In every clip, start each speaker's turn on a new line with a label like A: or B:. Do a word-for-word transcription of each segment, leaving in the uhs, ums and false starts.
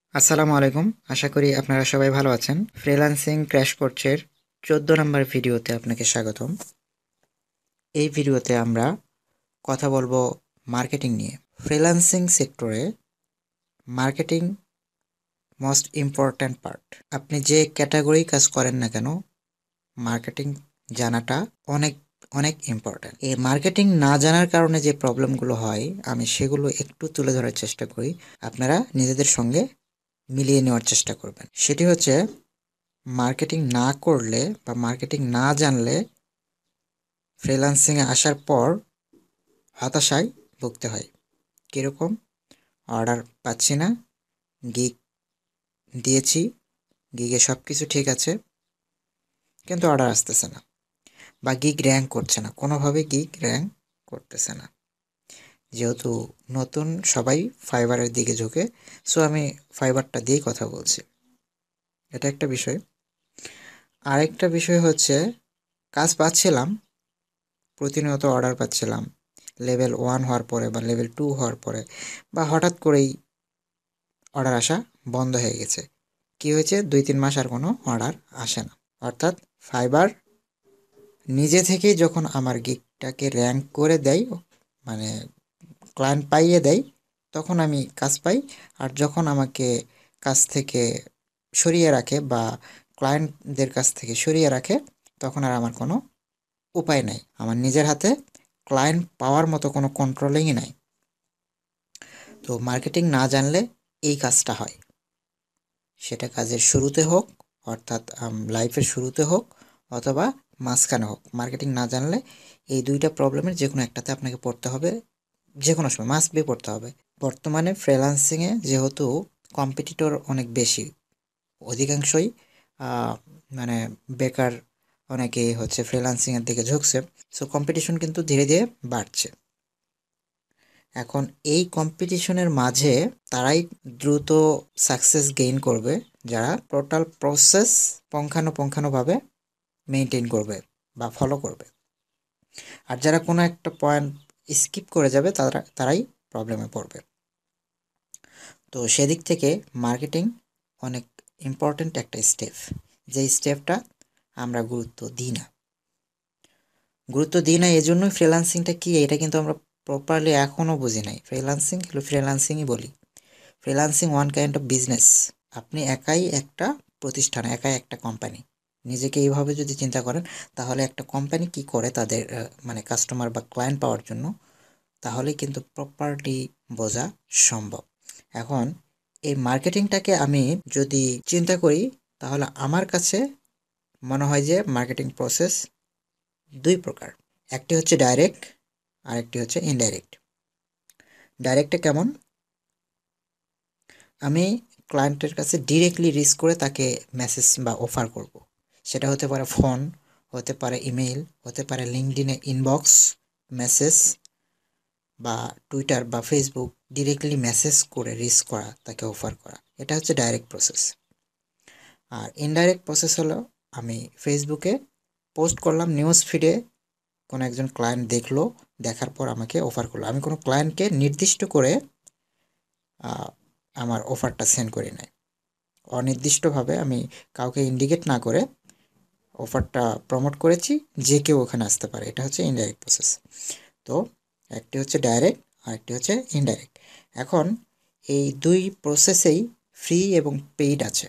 A: আসসালামু আলাইকুম। আশা করি আপনারা সবাই ভালো আছেন। ফ্রিল্যান্সিং ক্র্যাশ কোর্সের চোদ্দ নম্বর ভিডিওতে আপনাকে স্বাগতম। এই ভিডিওতে আমরা কথা বলবো মার্কেটিং নিয়ে। ফ্রিল্যান্সিং সেক্টরে মার্কেটিং মোস্ট ইম্পর্ট্যান্ট পার্ট। আপনি যে ক্যাটাগরি কাজ করেন না কেন, মার্কেটিং জানাটা অনেক অনেক ইম্পর্ট্যান্ট। এই মার্কেটিং না জানার কারণে যে প্রবলেমগুলো হয়, আমি সেগুলো একটু তুলে ধরার চেষ্টা করি, আপনারা নিজেদের সঙ্গে মিলিয়ে নেওয়ার চেষ্টা করবেন। সেটি হচ্ছে, মার্কেটিং না করলে বা মার্কেটিং না জানলে ফ্রিল্যান্সিংয়ে আসার পর হতাশায় ভুগতে হয়। কীরকম? অর্ডার পাচ্ছি না, গিগ দিয়েছি, গিগে সব কিছু ঠিক আছে, কিন্তু অর্ডার আসতেছে না, বা গিগ র্যাঙ্ক করছে না, কোনোভাবে গিগ র্যাঙ্ক করতেছে না। যেহেতু নতুন সবাই ফাইবারের দিকে ঝুঁকে, সো আমি ফাইবারটা দিয়েই কথা বলছি। এটা একটা বিষয়। আরেকটা বিষয় হচ্ছে, কাজ পাচ্ছিলাম, প্রতিনিয়ত অর্ডার পাচ্ছিলাম, লেভেল ওয়ান হওয়ার পরে বা লেভেল টু হওয়ার পরে বা হঠাৎ করেই অর্ডার আসা বন্ধ হয়ে গেছে। কি হয়েছে? দুই তিন মাস আর কোনো অর্ডার আসে না। অর্থাৎ ফাইবার নিজে থেকেই যখন আমার গিগটাকে র্যাঙ্ক করে দেয়, মানে ক্লায়েন্ট পাইয়ে দেয়, তখন আমি কাজ পাই। আর যখন আমাকে কাজ থেকে সরিয়ে রাখে বা ক্লায়েন্টদের কাছ থেকে সরিয়ে রাখে, তখন আর আমার কোনো উপায় নাই। আমার নিজের হাতে ক্লায়েন্ট পাওয়ার মতো কোনো কন্ট্রোলিংই নাই। তো মার্কেটিং না জানলে এই কাজটা হয়, সেটা কাজের শুরুতে হোক, অর্থাৎ লাইফের শুরুতে হোক, অথবা মাঝখানে হোক। মার্কেটিং না জানলে এই দুইটা প্রবলেমের যে কোনো একটাতে আপনাকে পড়তে হবে, যে কোনো সময় মাস্ট বি পড়তে হবে। বর্তমানে ফ্রিল্যান্সিংয়ে যেহেতু কম্পিটিটর অনেক বেশি, অধিকাংশই মানে বেকার অনেকেই হচ্ছে ফ্রিল্যান্সিংয়ের দিকে ঝুঁকছে। সো কম্পিটিশন কিন্তু ধীরে ধীরে বাড়ছে। এখন এই কম্পিটিশনের মাঝে তারাই দ্রুত সাকসেস গেইন করবে যারা টোটাল প্রসেস পুঙ্খানুপুঙ্খানুভাবে মেনটেন করবে বা ফলো করবে। আর যারা কোনো একটা পয়েন্ট স্কিপ করে যাবে, তারা তারাই প্রবলেমে পড়বে। তো সেদিক থেকে মার্কেটিং অনেক ইম্পর্ট্যান্ট একটা স্টেপ, যে স্টেপটা আমরা গুরুত্ব দিই না। গুরুত্ব দিই না এজন্যই ফ্রিল্যান্সিংটা কি, এটা কিন্তু আমরা প্রপারলি এখনও বুঝি নাই। ফ্রিল্যান্সিং হলো ফ্রিল্যান্সিংই বলি। Freelancing one kind of business. আপনি একাই একটা প্রতিষ্ঠান, একাই একটা কোম্পানি। নিজেকে এইভাবে যদি চিন্তা করেন, তাহলে একটা কোম্পানি কি করে তাদের মানে কাস্টমার বা ক্লায়েন্ট পাওয়ার জন্য, তাহলে কিন্তু প্রপারলি বোঝা সম্ভব। এখন এই মার্কেটিংটাকে আমি যদি চিন্তা করি, তাহলে আমার কাছে মনে হয় যে মার্কেটিং প্রসেস দুই প্রকার। একটি হচ্ছে ডাইরেক্ট, আর একটি হচ্ছে ইনডাইরেক্ট। ডাইরেক্টটা কেমন? আমি ক্লায়েন্টের কাছে ডিরেক্টলি রিচ করে তাকে মেসেজ বা অফার করব। সেটা হতে পারে ফোন, হতে পারে ইমেইল, হতে পারে লিঙ্কডিনে ইনবক্স মেসেজ, বা টুইটার বা ফেসবুক, ডিরেক্টলি মেসেজ করে রিচ করা, তাকে অফার করা। এটা হচ্ছে ডাইরেক্ট প্রসেস। আর ইনডাইরেক্ট প্রসেস হলো, আমি ফেসবুকে পোস্ট করলাম, নিউজ ফিডে কোনো একজন ক্লায়েন্ট দেখলো, দেখার পর আমাকে অফার করলো। আমি কোনো ক্লায়েন্টকে নির্দিষ্ট করে আমার অফারটা সেন্ড করি নাই। অনির্দিষ্টভাবে আমি কাউকে ইন্ডিকেট না করে অফারটা প্রমোট করেছি, যে কেউ ওখানে আসতে পারে। এটা হচ্ছে ইনডাইরেক্ট প্রসেস। তো একটি হচ্ছে ডাইরেক্ট, আর একটি হচ্ছে ইনডাইরেক্ট। এখন এই দুই প্রসেসেই ফ্রি এবং পেইড আছে।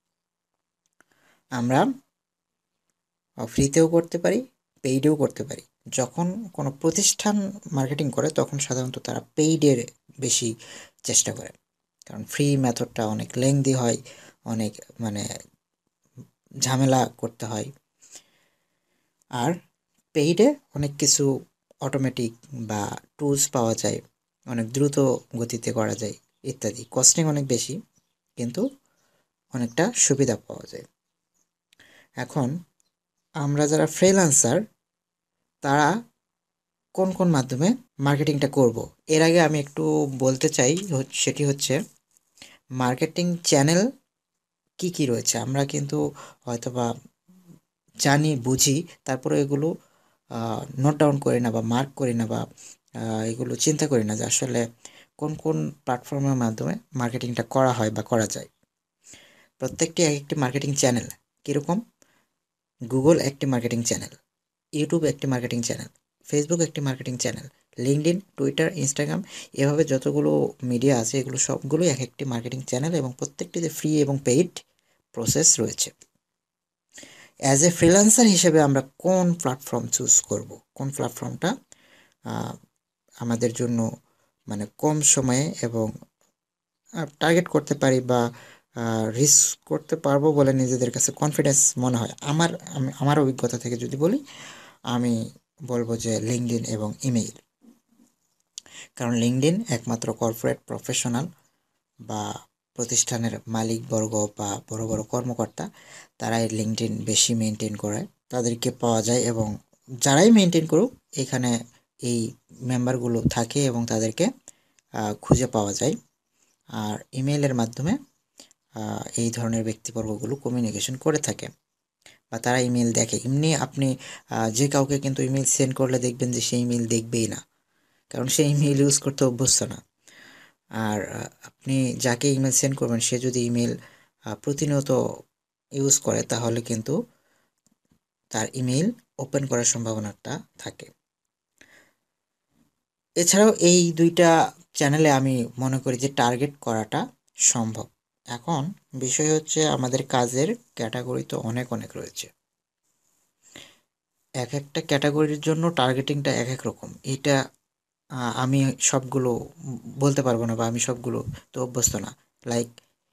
A: আমরা ফ্রিতেও করতে পারি, পেইডেও করতে পারি। যখন কোনো প্রতিষ্ঠান মার্কেটিং করে, তখন সাধারণত তারা পেইডের বেশি চেষ্টা করে, কারণ ফ্রি মেথডটা অনেক লেংদি হয়, অনেক মানে ঝামেলা করতে হয়। আর পেইডে অনেক কিছু অটোমেটিক বা টুলস পাওয়া যায়, অনেক দ্রুত গতিতে করা যায় ইত্যাদি। কস্টিং অনেক বেশি, কিন্তু অনেকটা সুবিধা পাওয়া যায়। এখন আমরা যারা ফ্রিল্যান্সার, তারা কোন কোন মাধ্যমে মার্কেটিংটা করব, এর আগে আমি একটু বলতে চাই। সেটি হচ্ছে মার্কেটিং চ্যানেল কি কি রয়েছে। আমরা কিন্তু হয়তোবা জানি, বুঝি, তারপরে এগুলো নোট ডাউন করি না বা মার্ক করি না, বা এগুলো চিন্তা করি না যে আসলে কোন কোন প্ল্যাটফর্মের মাধ্যমে মার্কেটিংটা করা হয় বা করা যায়। প্রত্যেকটি এক একটি মার্কেটিং চ্যানেল। কীরকম? গুগল একটি মার্কেটিং চ্যানেল, ইউটিউব একটি মার্কেটিং চ্যানেল, ফেসবুক একটি marketing channel, LinkedIn, Twitter, Instagram, এভাবে যতগুলো মিডিয়া আছে এগুলো সবগুলোই এক একটি মার্কেটিং চ্যানেল এবং প্রত্যেকটিতে ফ্রি এবং পেইড প্রসেস রয়েছে। অ্যাজ এ ফ্রিল্যান্সার হিসেবে আমরা কোন প্ল্যাটফর্ম চুজ করব, কোন প্ল্যাটফর্মটা আমাদের জন্য মানে কম সময়ে এবং টার্গেট করতে পারি বা রিস্ক করতে পারবো বলে নিজেদের কাছে কনফিডেন্স মনে হয়। আমার আমি আমার অভিজ্ঞতা থেকে যদি বলি, আমি বলবো যে লিঙ্কডইন এবং ইমেইল। কারণ লিঙ্কডইন একমাত্র কর্পোরেট প্রফেশনাল বা প্রতিষ্ঠানের মালিকবর্গ বা বড় বড় কর্মকর্তা তারাই লিঙ্কডইন বেশি মেনটেন করে, তাদেরকে পাওয়া যায় এবং যারাই মেনটেন করুক এখানে এই মেম্বারগুলো থাকে এবং তাদেরকে খুঁজে পাওয়া যায়। আর ইমেইলের মাধ্যমে এই ধরনের ব্যক্তিবর্গগুলো কমিউনিকেশন করে থাকে বা তারা ইমেল দেখে। এমনি আপনি যে কাউকে কিন্তু ইমেল সেন্ড করলে দেখবেন যে সেই ইমেল দেখবেই না, কারণ সে ইমেল ইউজ করতে অভ্যস্ত না। আর আপনি যাকে ইমেল সেন্ড করবেন সে যদি ইমেল প্রতিনিয়ত ইউজ করে তাহলে কিন্তু তার ইমেল ওপেন করার সম্ভাবনাটা থাকে। এছাড়াও এই দুইটা চ্যানেলে আমি মনে করি যে টার্গেট করাটা সম্ভব। এখন বিষয় হচ্ছে আমাদের কাজের ক্যাটাগরি তো অনেক অনেক রয়েছে, এক একটা ক্যাটাগরির জন্য টার্গেটিংটা এক এক রকম। এটা আমি সবগুলো বলতে পারবো না বা আমি সবগুলো তো অভ্যস্ত না। লাইক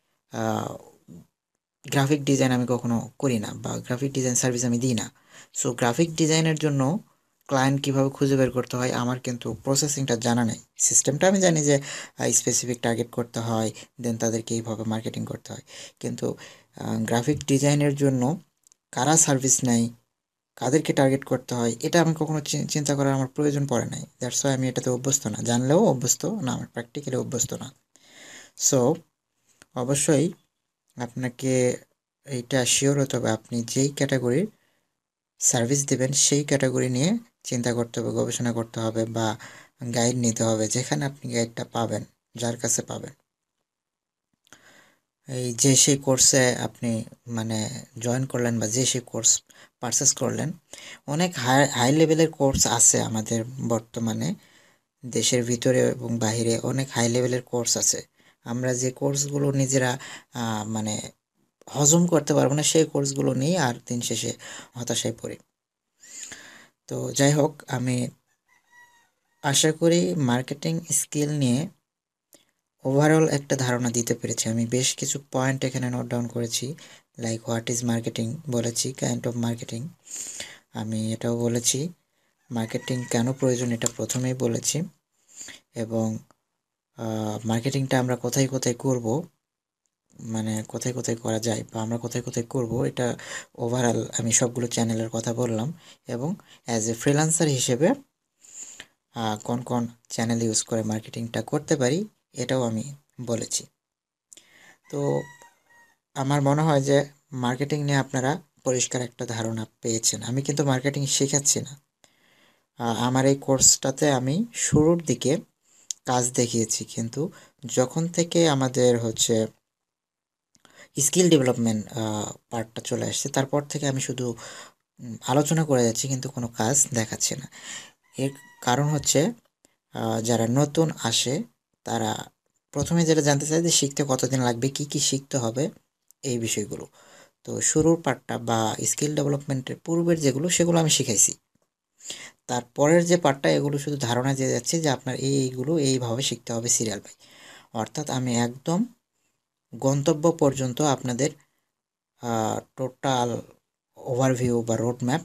A: গ্রাফিক ডিজাইন আমি কখনো করি না বা গ্রাফিক ডিজাইন সার্ভিস আমি দিই না। সো গ্রাফিক ডিজাইনের জন্য ক্লায়েন্ট কীভাবে খুঁজে বের করতে হয় আমার কিন্তু প্রসেসিংটা জানা নেই। সিস্টেমটা আমি জানি যে স্পেসিফিক টার্গেট করতে হয়, দেন তাদেরকে এইভাবে মার্কেটিং করতে হয়, কিন্তু গ্রাফিক ডিজাইনের জন্য কারা সার্ভিস নেয়, কাদেরকে টার্গেট করতে হয়, এটা আমি কখনো চিন্তা করার আমার প্রয়োজন পড়ে নাই। দ্যাটস ওয়াই আমি এটাতে অভ্যস্ত না, জানলেও অভ্যস্ত না, আমার প্র্যাকটিক্যালি অভ্যস্ত না। সো অবশ্যই আপনাকে এইটা শিওর হতে হবে আপনি যেই ক্যাটাগরির সার্ভিস দেবেন সেই ক্যাটাগরি নিয়ে চিন্তা করতে হবে, গবেষণা করতে হবে বা গাইড নিতে হবে। যেখানে আপনি গাইডটা পাবেন, যার কাছে পাবেন, এই যে সেই কোর্সে আপনি মানে জয়েন করলেন বা যে সেই কোর্স পারচেস করলেন, অনেক হাই হাই লেভেলের কোর্স আছে আমাদের বর্তমানে দেশের ভিতরে এবং বাহিরে অনেক হাই লেভেলের কোর্স আছে। আমরা যে কোর্সগুলো নিজেরা মানে হজম করতে পারবো না সেই কোর্সগুলো নিই আর দিন শেষে হতাশায় পড়ি। তো যাই হোক, আমি আশা করি মার্কেটিং স্কিল নিয়ে ওভারঅল একটা ধারণা দিতে পেরেছি। আমি বেশ কিছু পয়েন্ট এখানে নোট ডাউন করেছি, লাইক হোয়াট ইজ মার্কেটিং বলেছি, কাইন্ড অফ মার্কেটিং আমি এটাও বলেছি, মার্কেটিং কেন প্রয়োজন এটা প্রথমেই বলেছি, এবং মার্কেটিংটা আমরা কোথায় কোথায় করব, মানে কোথায় কোথায় করা যায় বা আমরা কোথায় কোথায় করব, এটা ওভারঅল আমি সবগুলো চ্যানেলের কথা বললাম। এবং অ্যাজ এ ফ্রিল্যান্সার হিসেবে কোন কোন চ্যানেল ইউজ করে মার্কেটিংটা করতে পারি এটাও আমি বলেছি। তো আমার মনে হয় যে মার্কেটিং নিয়ে আপনারা পরিষ্কার একটা ধারণা পেয়েছেন। আমি কিন্তু মার্কেটিং শেখাচ্ছি না, আমার এই কোর্সটাতে আমি শুরুর দিকে কাজ দেখিয়েছি, কিন্তু যখন থেকে আমাদের হচ্ছে স্কিল ডেভেলপমেন্ট পার্টটা চলে আসছে তারপর থেকে আমি শুধু আলোচনা করে যাচ্ছি কিন্তু কোনো কাজ দেখাচ্ছি না। এর কারণ হচ্ছে যারা নতুন আসে তারা প্রথমে যেটা জানতে চায় যে শিখতে কতদিন লাগবে, কি কি শিখতে হবে, এই বিষয়গুলো। তো শুরুর পার্টটা বা স্কিল ডেভেলপমেন্টের পূর্বের যেগুলো সেগুলো আমি শিখাইছি, তারপরের যে পার্টটা এগুলো শুধু ধারণা দিয়ে যাচ্ছে যে আপনার এই এইগুলো এইভাবে শিখতে হবে সিরিয়াল বাই। অর্থাৎ আমি একদম গন্তব্য পর্যন্ত আপনাদের টোটাল ওভারভিউ বা রোড ম্যাপ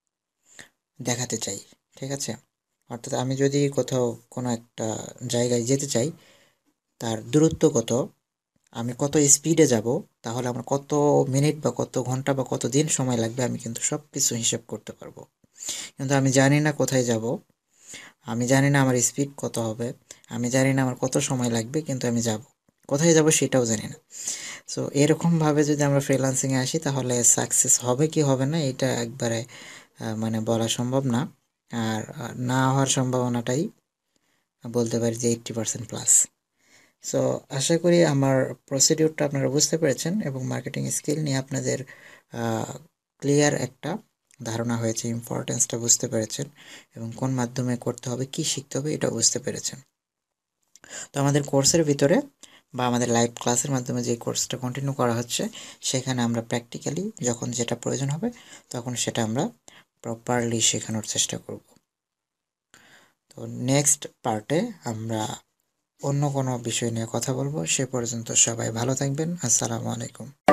A: দেখাতে চাই, ঠিক আছে? অর্থাৎ আমি যদি কোথাও কোনো একটা জায়গায় যেতে চাই, তার দূরত্ব কত, আমি কত স্পিডে যাব, তাহলে আমার কত মিনিট বা কত ঘন্টা বা কত দিন সময় লাগবে, আমি কিন্তু সব কিছু হিসেব করতে পারবো। কিন্তু আমি জানি না কোথায় যাব, আমি জানি না আমার স্পিড কত হবে, আমি জানি না আমার কত সময় লাগবে, কিন্তু আমি যাব, কোথায় যাব সেটাও জানি না। সো এরকমভাবে যদি আমরা ফ্রিল্যান্সিংয়ে আসি তাহলে সাকসেস হবে কি হবে না এটা একবারে মানে বলা সম্ভব না, আর না হওয়ার সম্ভাবনাটাই বলতে পারি যে এইট্টি পার্সেন্ট প্লাস। সো আশা করি আমার প্রসিডিউরটা আপনারা বুঝতে পেরেছেন এবং মার্কেটিং স্কিল নিয়ে আপনাদের ক্লিয়ার একটা ধারণা হয়েছে, ইম্পর্টেন্সটা বুঝতে পেরেছেন এবং কোন মাধ্যমে করতে হবে, কি শিখতে হবে এটা বুঝতে পেরেছেন। তো আমাদের কোর্সের ভিতরে বা আমাদের লাইভ ক্লাসের মাধ্যমে যে কোর্সটা কন্টিনিউ করা হচ্ছে, সেখানে আমরা প্র্যাকটিক্যালি যখন যেটা প্রয়োজন হবে তখন সেটা আমরা প্রপারলি শেখানোর চেষ্টা করব। তো নেক্সট পার্টে আমরা অন্য কোনো বিষয় নিয়ে কথা বলবো। সে পর্যন্ত সবাই ভালো থাকবেন। আসসালামু আলাইকুম।